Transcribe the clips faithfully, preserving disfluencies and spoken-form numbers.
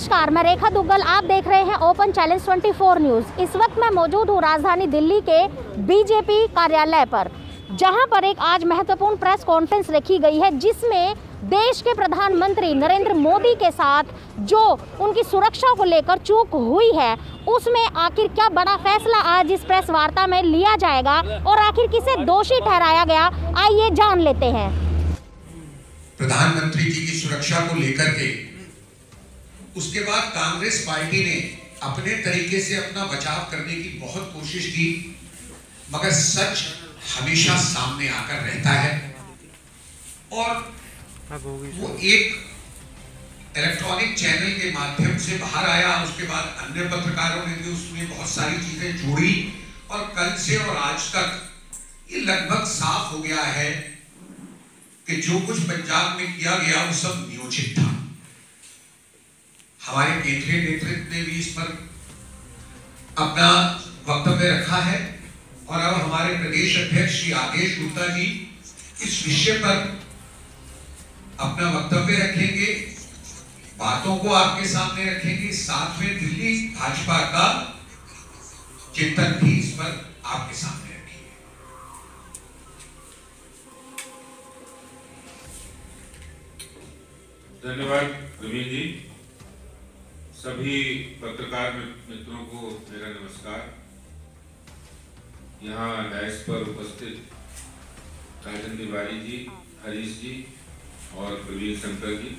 नमस्कार, मैं रेखा दुग्गल। आप देख रहे हैं ओपन चैलेंज चौबीस न्यूज़। इस वक्त मैं मौजूद हूँ राजधानी दिल्ली के बीजेपी कार्यालय पर, जहां पर एक आज महत्वपूर्ण प्रेस कॉन्फ्रेंस रखी गई है, जिसमें देश के प्रधानमंत्री नरेंद्र मोदी के साथ जो उनकी सुरक्षा को लेकर चूक हुई है, उसमें आखिर क्या बड़ा फैसला आज इस प्रेस वार्ता में लिया जाएगा और आखिर किसे दोषी ठहराया गया, आइए जान लेते हैं। प्रधानमंत्री जी की सुरक्षा को लेकर के उसके बाद कांग्रेस पार्टी ने अपने तरीके से अपना बचाव करने की बहुत कोशिश की, मगर सच हमेशा सामने आकर रहता है। और वो एक इलेक्ट्रॉनिक चैनल के माध्यम से बाहर आया, उसके बाद अन्य पत्रकारों ने भी उसमें बहुत सारी चीजें जोड़ी, और कल से और आज तक ये लगभग साफ हो गया है कि जो कुछ पंजाब में किया गया वो सब नियोजित था। हमारे केंद्रीय नेतृत्व ने भी इस पर अपना वक्तव्य रखा है, और अब हमारे प्रदेश अध्यक्ष श्री आदेश गुप्ता जी इस विषय पर अपना वक्तव्य रखेंगे, बातों को आपके सामने रखेंगे। साथ में दिल्ली भाजपा का चिंतन भी इस पर आपके सामने रखेंगे। धन्यवाद प्रवीण जी। सभी पत्रकार मित्रों को मेरा नमस्कार। यहाँ डायस पर उपस्थित राजन तिवारी जी, हरीश जी और प्रवीण शंकर जी,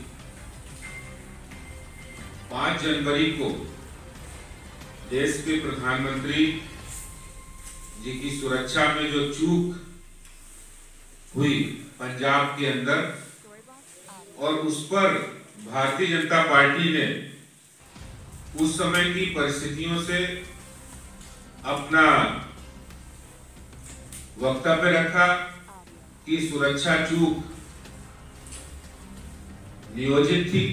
पांच जनवरी को देश के प्रधानमंत्री जी की सुरक्षा में जो चूक हुई पंजाब के अंदर, और उस पर भारतीय जनता पार्टी ने उस समय की परिस्थितियों से अपना वक्तव्य रखा कि सुरक्षा चूक नियोजित थी।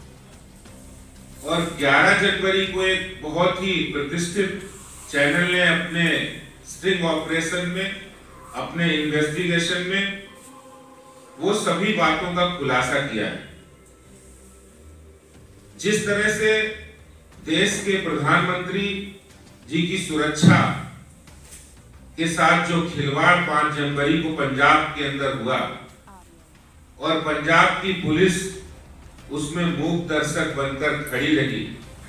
और ग्यारह जनवरी को एक बहुत ही प्रतिष्ठित चैनल ने अपने स्टिंग ऑपरेशन में, अपने इन्वेस्टिगेशन में वो सभी बातों का खुलासा किया है। जिस तरह से देश के प्रधानमंत्री जी की सुरक्षा के साथ जो खिलवाड़ पांच जनवरी को पंजाब के अंदर हुआ, और पंजाब की पुलिस उसमें मूक दर्शक बनकर खड़ी रही,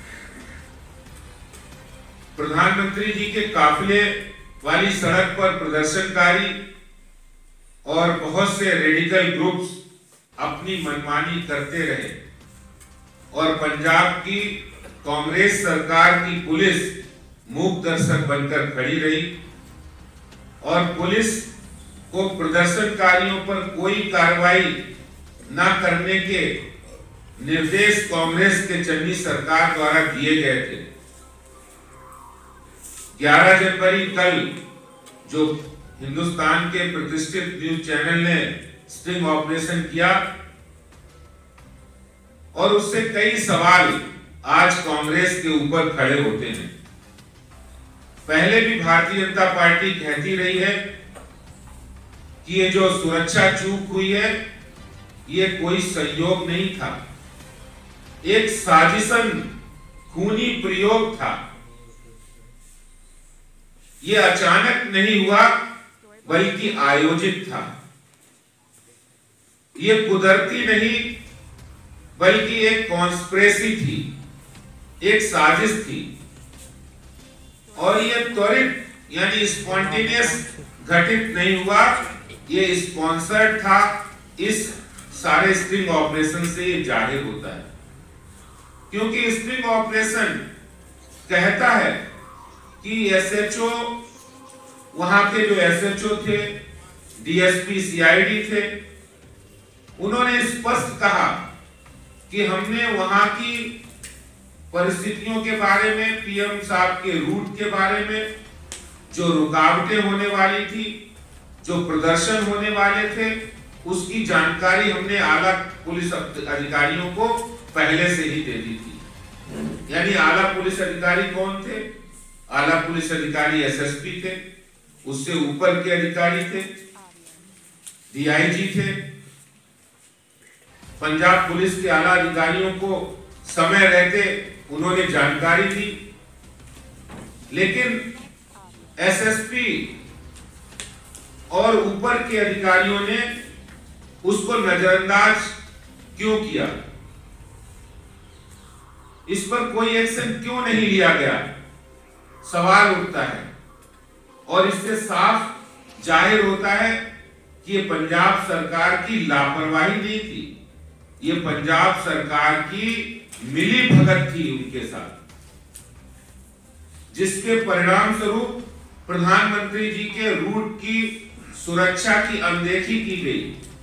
प्रधानमंत्री जी के काफिले वाली सड़क पर प्रदर्शनकारी और बहुत से रेडिकल ग्रुप्स अपनी मनमानी करते रहे, और पंजाब की कांग्रेस सरकार की पुलिस मूक दर्शक बनकर खड़ी रही, और पुलिस को प्रदर्शनकारियों पर कोई कार्रवाई न करने के निर्देश कांग्रेस के चन्नी सरकार द्वारा दिए गए थे। ग्यारह जनवरी कल जो हिंदुस्तान के प्रतिष्ठित न्यूज चैनल ने स्टिंग ऑपरेशन किया, और उससे कई सवाल आज कांग्रेस के ऊपर खड़े होते हैं। पहले भी भारतीय जनता पार्टी कहती रही है कि ये जो सुरक्षा चूक हुई है, ये कोई संयोग नहीं था, एक साजिशन खूनी प्रयोग था। ये अचानक नहीं हुआ, बल्कि आयोजित था। ये कुदरती नहीं, बल्कि एक कॉन्स्पिरेसी थी, एक साजिश थी, और ये त्वरित यानी स्पॉन्टेनियस घटित नहीं हुआ, ये स्पॉन्सर्ड था। इस सारे स्ट्रिंग ऑपरेशन से ये जाहिर होता है, क्योंकि स्ट्रिंग ऑपरेशन कहता है कि एसएचओ, वहां के जो एसएचओ थे, डीएसपी, सीआईडी थे, उन्होंने स्पष्ट कहा कि हमने वहां की परिस्थितियों के बारे में, पीएम साहब के रूट के बारे में, जो रुकावटें होने वाली थी, जो प्रदर्शन होने वाले थे, उसकी जानकारी हमने आला पुलिस अधिकारियों को पहले से ही दे दी थी। यानी आला पुलिस अधिकारी कौन थे? आला पुलिस अधिकारी एसएसपी थे, उससे ऊपर के अधिकारी थे, डीआईजी थे। पंजाब पुलिस के आला अधिकारियों को समय रहते उन्होंने जानकारी दी, लेकिन एसएसपी और ऊपर के अधिकारियों ने उसको नजरअंदाज क्यों किया? इस पर कोई एक्शन क्यों नहीं लिया गया, सवाल उठता है। और इससे साफ जाहिर होता है कि ये पंजाब सरकार की लापरवाही नहीं थी, ये पंजाब सरकार की मिली भगत थी उनके साथ, जिसके परिणाम स्वरूप प्रधानमंत्री जी के रूट की सुरक्षा की अनदेखी की गई।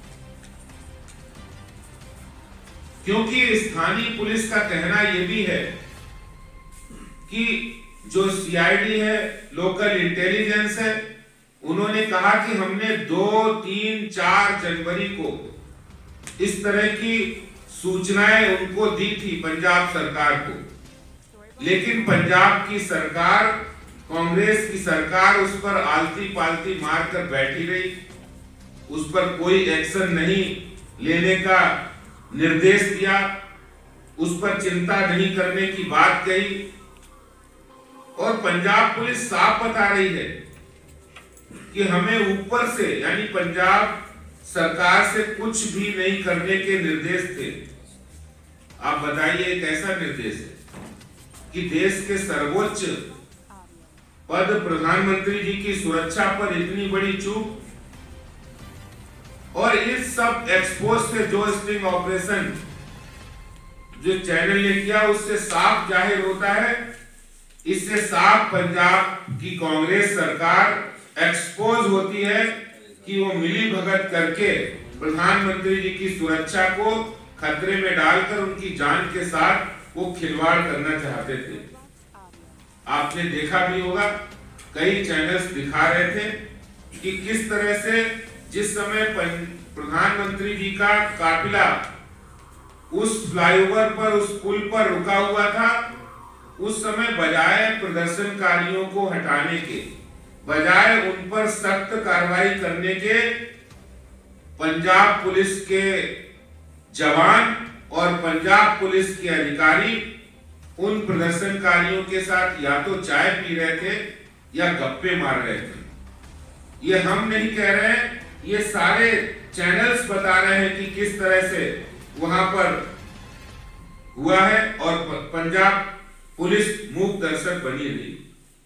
क्योंकि स्थानीय पुलिस का कहना यह भी है कि जो सीआईडी है, लोकल इंटेलिजेंस है, उन्होंने कहा कि हमने दो तीन चार जनवरी को इस तरह की सूचनाएं उनको दी थी पंजाब सरकार को, लेकिन पंजाब की सरकार, कांग्रेस की सरकार उस पर आलती पालती मारकर बैठी रही, उस पर कोई एक्शन नहीं लेने का निर्देश दिया, उस पर चिंता नहीं करने की बात कही। और पंजाब पुलिस साफ बता रही है कि हमें ऊपर से यानी पंजाब सरकार से कुछ भी नहीं करने के निर्देश थे। आप बताइए एक ऐसा निर्देश है कि देश के सर्वोच्च पद प्रधानमंत्री जी की सुरक्षा पर इतनी बड़ी चूक, और इस सब एक्सपोज से जो स्टिंग ऑपरेशन जो चैनल ने किया उससे साफ जाहिर होता है, इससे साफ पंजाब की कांग्रेस सरकार एक्सपोज होती है कि वो मिली भगत करके प्रधानमंत्री जी की सुरक्षा को खतरे में डालकर उनकी जान के साथ वो खिलवाड़ करना चाहते थे। आपने देखा भी होगा, कई चैनल्स दिखा रहे थे कि किस तरह से जिस समय प्रधानमंत्री जी का काफिला उस फ्लाईओवर पर, उस पुल पर रुका हुआ था, उस समय बजाय प्रदर्शनकारियों को हटाने के, बजाय उन पर सख्त कार्रवाई करने के, पंजाब पुलिस के जवान और पंजाब पुलिस के अधिकारी उन प्रदर्शनकारियों के साथ या तो चाय पी रहे थे या गप्पे मार रहे थे। ये हम नहीं कह रहे हैं, ये सारे चैनल्स बता रहे हैं कि किस तरह से वहां पर हुआ है और पंजाब पुलिस मूक दर्शक बनी रही।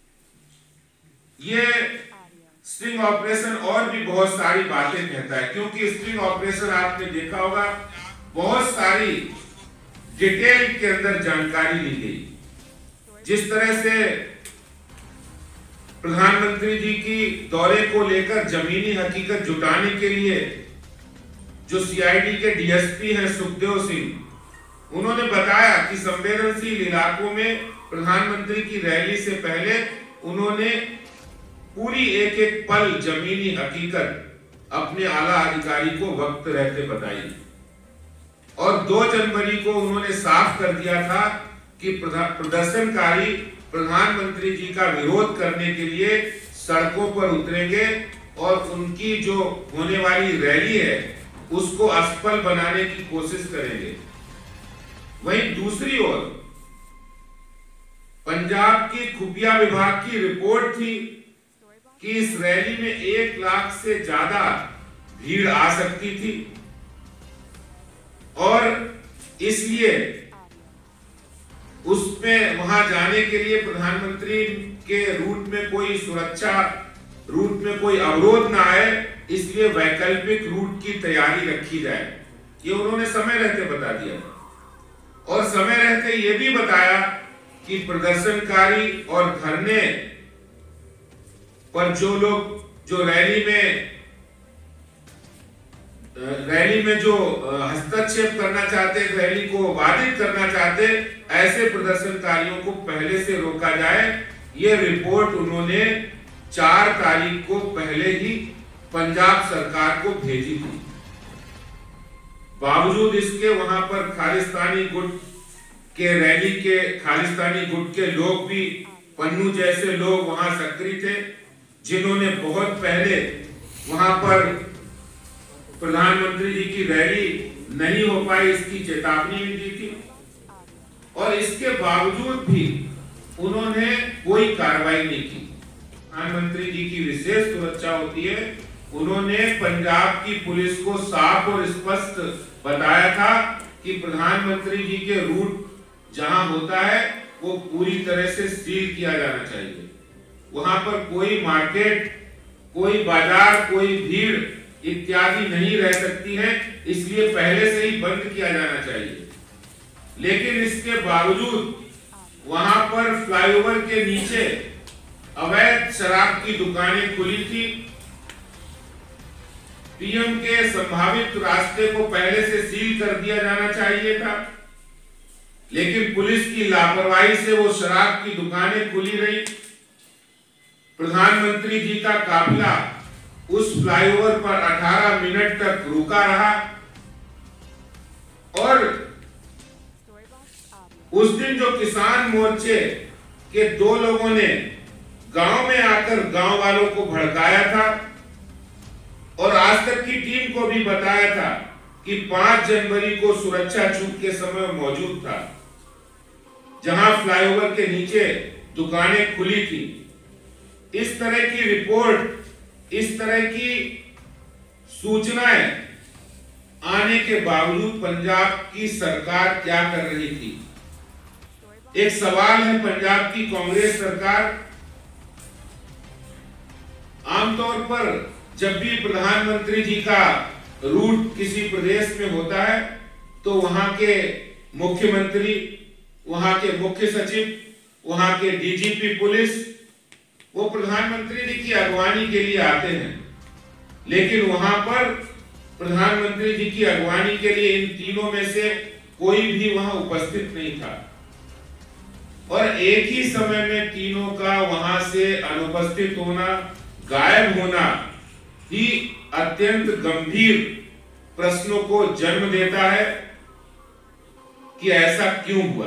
ये स्टिंग ऑपरेशन और भी बहुत सारी बातें कहता है, क्योंकि स्टिंग ऑपरेशन आपने देखा होगा बहुत सारी डिटेल के अंदर जानकारी ली गई। जिस तरह से प्रधानमंत्री जी की दौरे को लेकर जमीनी हकीकत जुटाने के लिए जो सीआईडी के डीएसपी हैं सुखदेव सिंह, उन्होंने बताया कि संवेदनशील इलाकों में प्रधानमंत्री की रैली से पहले उन्होंने पूरी एक एक पल जमीनी हकीकत अपने आला अधिकारी को वक्त रहते बताई। और दो जनवरी को उन्होंने साफ कर दिया था कि प्रदर्शनकारी प्रधानमंत्री जी का विरोध करने के लिए सड़कों पर उतरेंगे और उनकी जो होने वाली रैली है उसको असफल बनाने की कोशिश करेंगे। वहीं दूसरी ओर पंजाब की खुफिया विभाग की रिपोर्ट थी कि इस रैली में एक लाख से ज्यादा भीड़ आ सकती थी और इसलिए उसमें वहां जाने के लिए प्रधानमंत्री के रूट में कोई सुरक्षा, रूट में कोई अवरोध ना आए, इसलिए वैकल्पिक रूट की तैयारी रखी जाए। ये उन्होंने समय रहते बता दिया और समय रहते ये भी बताया कि प्रदर्शनकारी और धरने पर जो लोग जो रैली में रैली में जो हस्तक्षेप करना चाहते, रैली को बाधित करना चाहते, ऐसे प्रदर्शनकारियों को पहले से रोका जाए। ये रिपोर्ट उन्होंने चार तारीख को पहले ही पंजाब सरकार को भेजी थी। बावजूद इसके वहां पर खालिस्तानी गुट के रैली के खालिस्तानी गुट के लोग भी, पन्नू जैसे लोग वहां सक्रिय थे, जिन्होंने बहुत पहले वहां पर प्रधानमंत्री जी की रैली नहीं हो पाई इसकी चेतावनी भी दी थी। और इसके बावजूद भी उन्होंने कोई कार्रवाई नहीं की। प्रधानमंत्री जी की विशेष सुरक्षा होती है। उन्होंने पंजाब की पुलिस को साफ और स्पष्ट बताया था कि प्रधानमंत्री जी के रूट जहां होता है वो पूरी तरह से सील किया जाना चाहिए। वहां पर कोई मार्केट, कोई बाजार, कोई भीड़ इत्यादि नहीं रह सकती है, इसलिए पहले से ही बंद किया जाना चाहिए। लेकिन इसके बावजूद वहां पर फ्लाईओवर के नीचे अवैध शराब की दुकानें खुली थी। पीएम के संभावित रास्ते को पहले से सील कर दिया जाना चाहिए था, लेकिन पुलिस की लापरवाही से वो शराब की दुकानें खुली रही। प्रधानमंत्री जी का काफिला उस फ्लाईओवर पर अठारह मिनट तक रुका रहा और उस दिन जो किसान मोर्चे के दो लोगों ने गांव में आकर गांव वालों को भड़काया था और आज तक की टीम को भी बताया था कि पांच जनवरी को सुरक्षा चूक के समय मौजूद था, जहां फ्लाईओवर के नीचे दुकानें खुली थी। इस तरह की रिपोर्ट, इस तरह की सूचनाएं आने के बावजूद पंजाब की सरकार क्या कर रही थी? एक सवाल है पंजाब की कांग्रेस सरकार। आमतौर पर जब भी प्रधानमंत्री जी का रूट किसी प्रदेश में होता है तो वहां के मुख्यमंत्री, वहां के मुख्य सचिव, वहां के डीजीपी पुलिस वो प्रधानमंत्री जी की अगवानी के लिए आते हैं। लेकिन वहां पर प्रधानमंत्री जी की अगवानी के लिए इन तीनों में से कोई भी वहां उपस्थित नहीं था और एक ही समय में तीनों का वहां से अनुपस्थित होना, गायब होना ही अत्यंत गंभीर प्रश्नों को जन्म देता है कि ऐसा क्यों हुआ।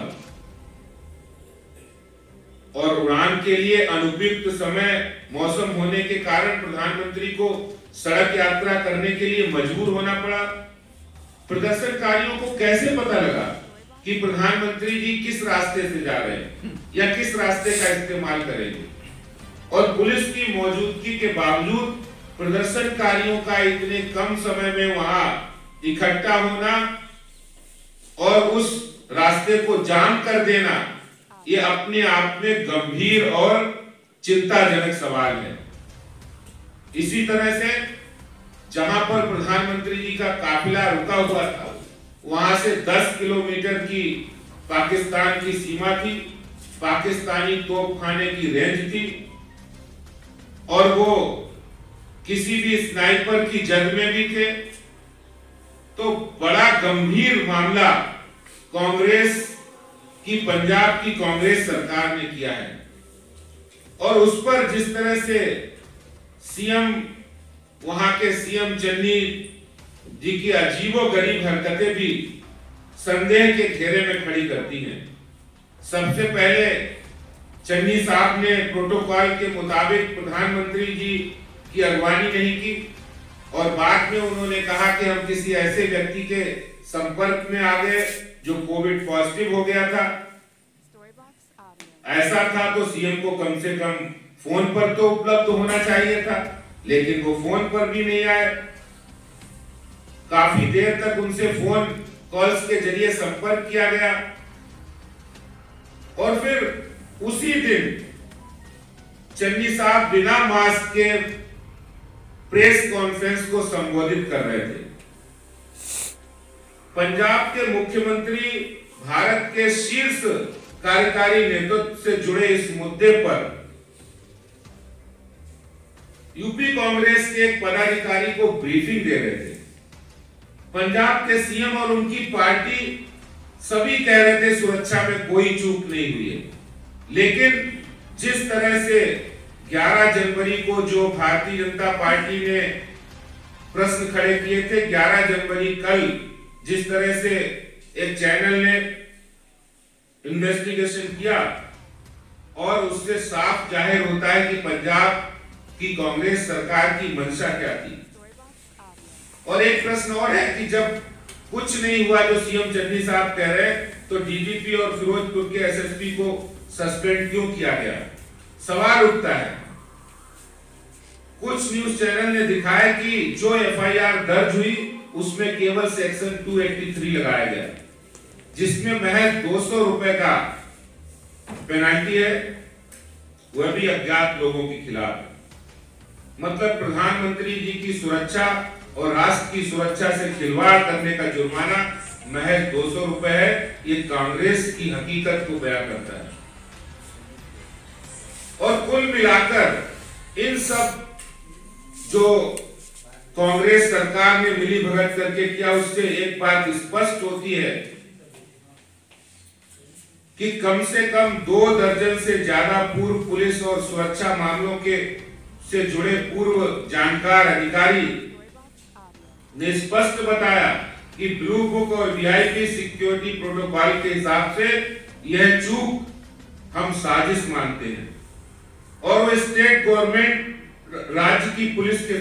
और उड़ान के लिए अनुपयुक्त समय मौसम होने के कारण प्रधानमंत्री को सड़क यात्रा करने के लिए मजबूर होना पड़ा। प्रदर्शनकारियों को कैसे पता लगा कि प्रधानमंत्री जी किस रास्ते से जा रहे हैं या किस रास्ते का इस्तेमाल करेंगे? और पुलिस की मौजूदगी के बावजूद प्रदर्शनकारियों का इतने कम समय में वहां इकट्ठा होना और उस रास्ते को जाम कर देना, ये अपने आप में गंभीर और चिंताजनक सवाल है। इसी तरह से जहां पर प्रधानमंत्री जी का काफिला रुका हुआ था, वहां से दस किलोमीटर की पाकिस्तान की सीमा थी, पाकिस्तानी तोपखाने की रेंज थी और वो किसी भी स्नाइपर की जद में भी थे। तो बड़ा गंभीर मामला कांग्रेस की, पंजाब की कांग्रेस सरकार ने किया है और उस पर जिस तरह से सीएम, वहां के सीएम चन्नी जी की अजीबोगरीब हरकतें भी संदेह के घेरे में खड़ी करती हैं। सबसे पहले चन्नी साहब ने प्रोटोकॉल के मुताबिक प्रधानमंत्री जी की अगवानी नहीं की और बाद में उन्होंने कहा कि हम किसी ऐसे व्यक्ति के संपर्क में आ गए जो कोविड पॉजिटिव हो गया था। ऐसा था तो सीएम को कम से कम फोन पर तो उपलब्ध होना चाहिए था, लेकिन वो फोन पर भी नहीं आए। काफी देर तक उनसे फोन कॉल्स के जरिए संपर्क किया गया और फिर उसी दिन चन्नी साहब बिना मास्क के प्रेस कॉन्फ्रेंस को संबोधित कर रहे थे। पंजाब के मुख्यमंत्री भारत के शीर्ष कार्यकारी नेतृत्व से जुड़े इस मुद्दे पर यूपी कांग्रेस के एक पदाधिकारी को ब्रीफिंग दे रहे थे। पंजाब के सीएम और उनकी पार्टी सभी कह रहे थे सुरक्षा में कोई चूक नहीं हुई है, लेकिन जिस तरह से ग्यारह जनवरी को जो भारतीय जनता पार्टी ने प्रश्न खड़े किए थे, ग्यारह जनवरी कल जिस तरह से एक चैनल ने इन्वेस्टिगेशन किया और उससे साफ जाहिर होता है कि पंजाब की कांग्रेस सरकार की मंशा क्या थी। और एक प्रश्न और है कि जब कुछ नहीं हुआ जो सीएम चन्नी साहब कह रहे हैं, तो तो डीजीपी और फिरोजपुर के एसएसपी को सस्पेंड क्यों किया गया? सवाल उठता है। कुछ न्यूज चैनल ने दिखाया कि जो एफआईआर दर्ज हुई उसमें केवल सेक्शन दो सौ तिरासी लगाया गया, जिसमें महज दो सौ रुपए का पेनल्टी है, वह भी अज्ञात लोगों के खिलाफ। मतलब प्रधानमंत्री जी की सुरक्षा और राष्ट्र की सुरक्षा से खिलवाड़ करने का जुर्माना महज दो सौ रुपए है। ये कांग्रेस की हकीकत को बयां करता है। और कुल मिलाकर इन सब जो कांग्रेस सरकार ने मिली भगत करके किया, उससे एक बात स्पष्ट होती है कि कम से कम दो दर्जन से ज्यादा पूर्व पुलिस और सुरक्षा मामलों के से जुड़े पूर्व जानकार अधिकारी ने स्पष्ट बताया कि ब्लू बुक और वीआईपी सिक्योरिटी प्रोटोकॉल के हिसाब से यह चूक हम साजिश मानते हैं और वो स्टेट गवर्नमेंट राज्य की पुलिस के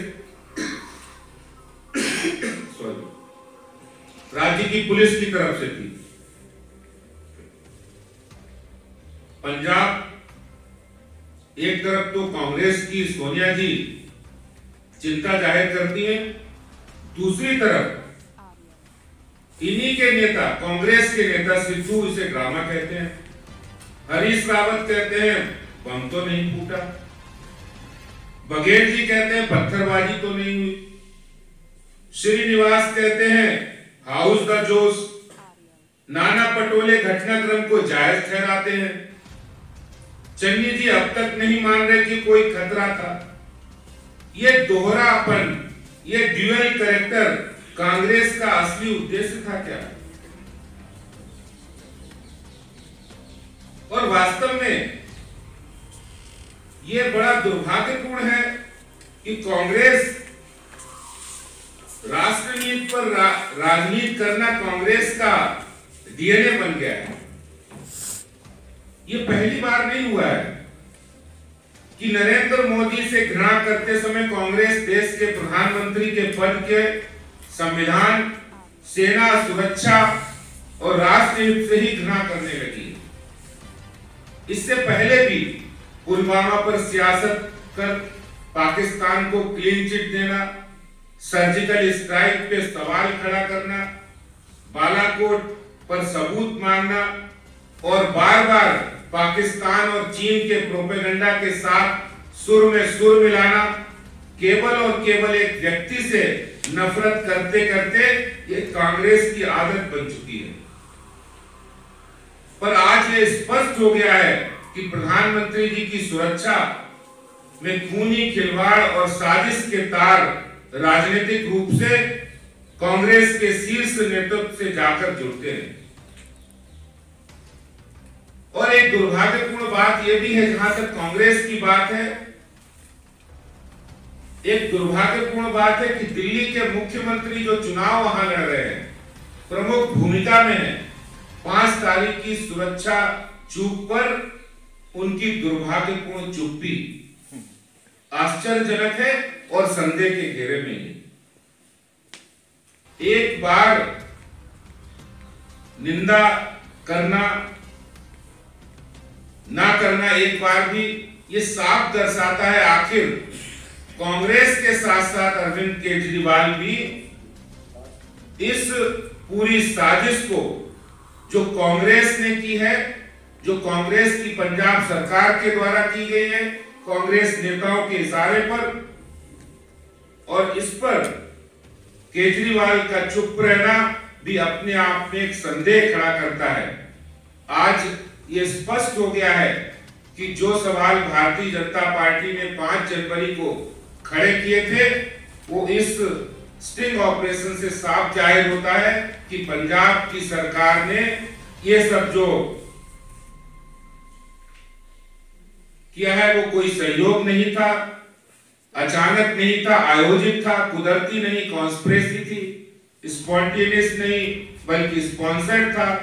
सॉरी राज्य की पुलिस की तरफ से थी। पंजाब एक तरफ तो कांग्रेस की सोनिया जी चिंता जाहिर करती हैं, दूसरी तरफ इन्हीं के नेता, कांग्रेस के नेता सिद्धू इसे ड्रामा कहते हैं, हरीश रावत कहते हैं बम तो नहीं फूटा, बघेल जी कहते हैं पत्थरबाजी तो नहीं हुई, श्रीनिवास कहते हैं हाउस द जोश, नाना पटोले घटनाक्रम को जायज ठहराते हैं, चन्नी जी अब तक नहीं मान रहे कि कोई खतरा था। ये दोहरापन, ये ड्यूअल कैरेक्टर कांग्रेस का असली उद्देश्य था क्या? और वास्तव में ये बड़ा दुर्भाग्यपूर्ण है कि कांग्रेस राष्ट्रनीति पर रा, राजनीति करना कांग्रेस का डीएनए बन गया है। ये पहली बार नहीं हुआ है कि नरेंद्र मोदी से घृणा करते समय कांग्रेस देश के प्रधानमंत्री के पद के संविधान, सेना, सुरक्षा और राष्ट्र हित से ही घृणा करने लगी। इससे पहले भी पुलवामा पर सियासत कर पाकिस्तान को क्लीन चिट देना, सर्जिकल स्ट्राइक पे सवाल खड़ा करना, बालाकोट पर सबूत मांगना और बार बार पाकिस्तान और चीन के प्रोपेगेंडा के साथ सुर में सुर मिलाना, केवल और केवल एक व्यक्ति से नफरत करते करते ये कांग्रेस की आदत बन चुकी है। पर आज ये स्पष्ट हो गया है कि प्रधानमंत्री जी की सुरक्षा में खूनी खिलवाड़ और साजिश के तार राजनीतिक रूप से कांग्रेस के शीर्ष नेतृत्व से जाकर जुड़ते हैं। और एक दुर्भाग्यपूर्ण बात यह भी है, जहां तक कांग्रेस की बात है, एक दुर्भाग्यपूर्ण बात है कि दिल्ली के मुख्यमंत्री जो चुनाव वहां लड़ रहे हैं, प्रमुख भूमिका में है। पांच तारीख की सुरक्षा चूक पर उनकी दुर्भाग्यपूर्ण चुप्पी आश्चर्यजनक है और संदेह के घेरे में है। एक बार निंदा करना ना करना, एक बार भी, ये साफ दर्शाता है आखिर कांग्रेस के साथ साथ अरविंद केजरीवाल भी इस पूरी साजिश को जो कांग्रेस ने की है, जो कांग्रेस की पंजाब सरकार के द्वारा की गई है, कांग्रेस नेताओं के इशारे पर, और इस पर केजरीवाल का चुप रहना भी अपने आप में एक संदेह खड़ा करता है। आज ये स्पष्ट हो गया है कि जो सवाल भारतीय जनता पार्टी ने पांच जनवरी को खड़े किए थे, वो इस स्टिंग ऑपरेशन से साफ जाहिर होता है कि पंजाब की सरकार ने ये सब जो किया है वो कोई सहयोग नहीं था, अचानक नहीं था, आयोजित था, कुदरती नहीं, कॉन्स्पिरेसी थी, स्पॉन्टेनियस नहीं बल्कि स्पॉन्सर्ड था।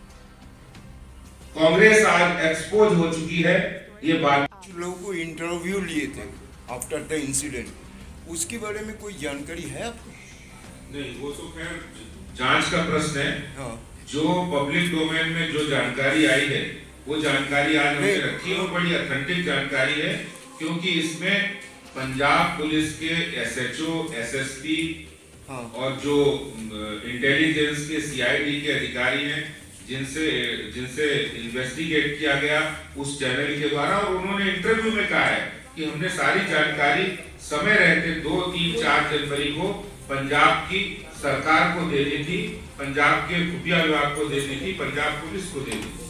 कांग्रेस आज एक्सपोज हो चुकी है। ये बात लोगों को इंटरव्यू लिए थे आफ्टर द इंसिडेंट, उसके बारे में कोई जानकारी है आपको? नहीं, वो तो खैर जांच का प्रश्न है। हाँ। जो पब्लिक डोमेन में जो जानकारी आई है वो जानकारी आज हमने रखी है और बड़ी ऑथेंटिक जानकारी है, क्योंकि इसमें पंजाब पुलिस के एसएचओ, एसएसपी और जो इंटेलिजेंस के सीआईडी के अधिकारी हैं जिनसे जिनसे इन्वेस्टिगेट किया गया उस चैनल के द्वारा, और उन्होंने इंटरव्यू में कहा है कि हमने सारी जानकारी समय रहते दो तीन चार जनवरी को पंजाब की सरकार को देनी थी, पंजाब के खुफिया विभाग को देनी थी, पंजाब पुलिस को देनी थी।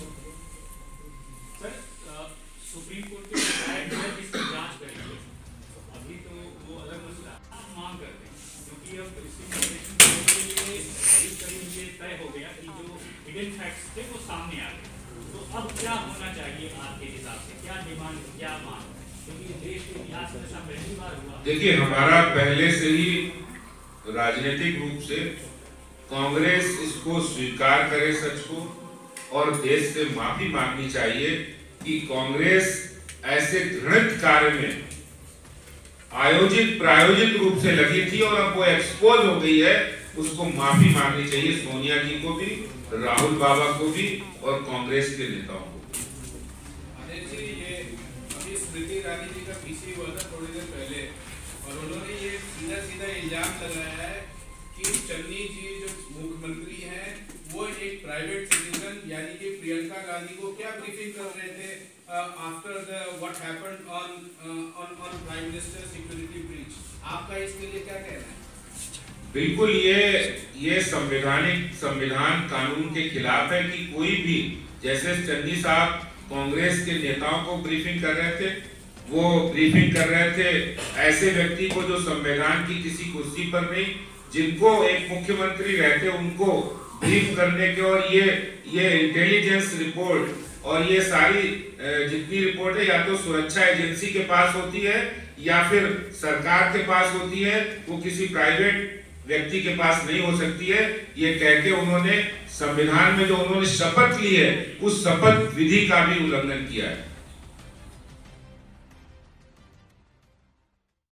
सुप्रीम कोर्ट के जांच करेंगे, अभी तो वो अलग मसला मांग करते हैं, क्योंकि अब ये तय हो गया कि जो हिडन फैक्ट्स थे वो सामने आ गए, तो अब क्या होना चाहिए आपके हिसाब से, क्या डिमांड, क्या मांग, क्योंकि देश के इतिहास में ऐसा पहली बार हुआ। देखिए, हमारा पहले से ही राजनीतिक रूप से कांग्रेस इसको स्वीकार करे सच को, और देश से माफी मांगनी चाहिए कि कांग्रेस ऐसे घृणित कार्य में आयोजित प्रायोजित रूप से लगी थी और अब वो एक्सपोज हो गई है। उसको माफी मांगनी चाहिए सोनिया जी को भी, राहुल बाबा को भी और कांग्रेस के नेताओं को। अनिल जी, ये अभी स्मृति ईरानी जी का पीसी हुआ था थोड़ी देर पहले, और उन्होंने ये सीधा सीधा इल्जाम लगाया है कि चन्नी जी जो मुख्यमंत्री हैं वो एक प्राइवेट सिटीजन यानी कि प्रियंका गांधी को क्या ब्रीफिंग कर रहे थे after the what happened on on on prime minister security breach. आपका इसके लिए क्या कहना है? बिल्कुल, ये ये संवैधानिक संविधान कानून के खिलाफ है कि कोई भी, जैसे चन्नी साहब कांग्रेस के नेताओं को ब्रीफिंग कर रहे थे, वो ब्रीफिंग कर रहे थे ऐसे व्यक्ति को जो संविधान की किसी कुर्सी पर नहीं, जिनको एक मुख्यमंत्री रहते उनको ब्रीफ करने के, और ये ये इंटेलिजेंस रिपोर्ट और ये सारी जितनी रिपोर्ट है या तो सुरक्षा एजेंसी के पास होती है या फिर सरकार के पास होती है, वो किसी प्राइवेट व्यक्ति के पास नहीं हो सकती है। ये कह के उन्होंने संविधान में जो उन्होंने शपथ ली है उस शपथ विधि का भी उल्लंघन किया है।